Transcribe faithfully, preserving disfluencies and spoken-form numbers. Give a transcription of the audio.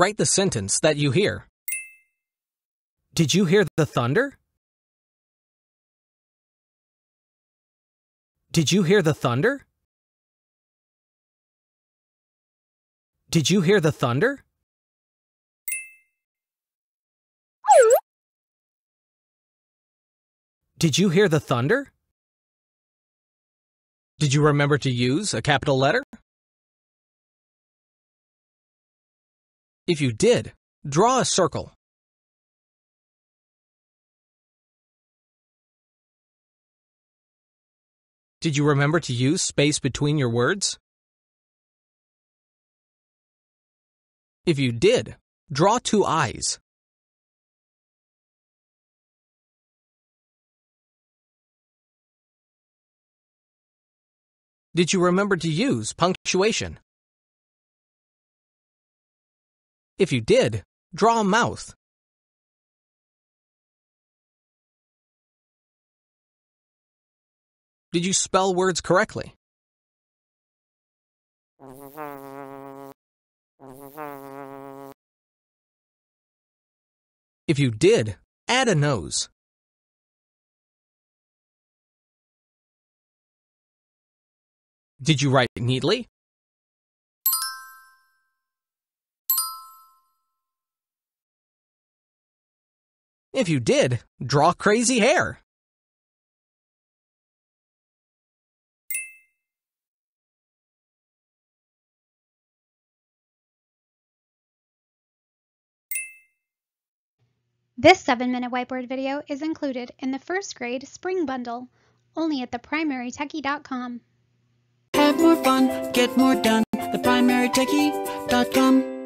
Write the sentence that you hear. Did you hear the thunder? Did you hear the thunder? Did you hear the thunder? Did you hear the thunder? Did you remember to use a capital letter? If you did, draw a circle. Did you remember to use space between your words? If you did, draw two eyes. Did you remember to use punctuation? If you did, draw a mouth. Did you spell words correctly? If you did, add a nose. Did you write neatly? If you did, draw crazy hair. This seven minute whiteboard video is included in the first grade spring bundle, only at the primary techie dot com. Have more fun, get more done, the primary techie dot com.